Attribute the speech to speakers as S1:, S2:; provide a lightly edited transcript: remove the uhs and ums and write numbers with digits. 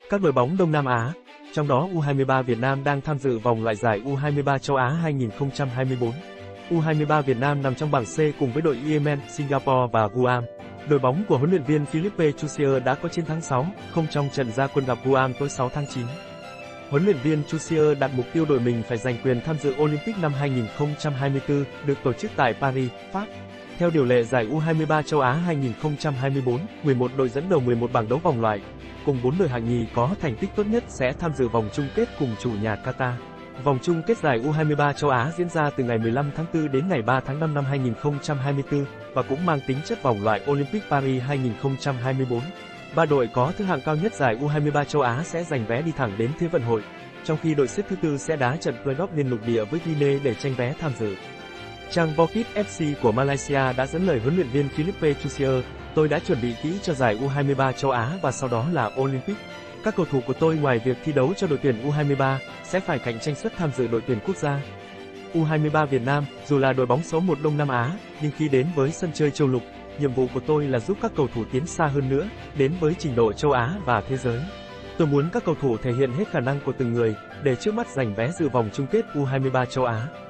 S1: Các đội bóng Đông Nam Á, trong đó U23 Việt Nam đang tham dự vòng loại giải U23 châu Á 2024. U23 Việt Nam nằm trong bảng C cùng với đội Yemen, Singapore và Guam. Đội bóng của huấn luyện viên Philippe Chusier đã có chiến thắng 6-0 trong trận ra quân gặp Guam tối 6 tháng 9. Huấn luyện viên Chusier đặt mục tiêu đội mình phải giành quyền tham dự Olympic năm 2024, được tổ chức tại Paris, Pháp. Theo điều lệ giải U23 châu Á 2024, 11 đội dẫn đầu 11 bảng đấu vòng loại, cùng 4 đội hạng nhì có thành tích tốt nhất sẽ tham dự vòng chung kết cùng chủ nhà Qatar. Vòng chung kết giải U23 châu Á diễn ra từ ngày 15 tháng 4 đến ngày 3 tháng 5 năm 2024 và cũng mang tính chất vòng loại Olympic Paris 2024. 3 đội có thứ hạng cao nhất giải U23 châu Á sẽ giành vé đi thẳng đến Thế vận hội, trong khi đội xếp thứ tư sẽ đá trận play-off liên lục địa với Guinea để tranh vé tham dự. Trang Bukit FC của Malaysia đã dẫn lời huấn luyện viên Philippe Chusier: "Tôi đã chuẩn bị kỹ cho giải U23 châu Á và sau đó là Olympic. Các cầu thủ của tôi ngoài việc thi đấu cho đội tuyển U23, sẽ phải cạnh tranh suất tham dự đội tuyển quốc gia." U23 Việt Nam, dù là đội bóng số 1 Đông Nam Á, nhưng khi đến với sân chơi châu lục, nhiệm vụ của tôi là giúp các cầu thủ tiến xa hơn nữa, đến với trình độ châu Á và thế giới. Tôi muốn các cầu thủ thể hiện hết khả năng của từng người, để trước mắt giành vé dự vòng chung kết U23 châu Á.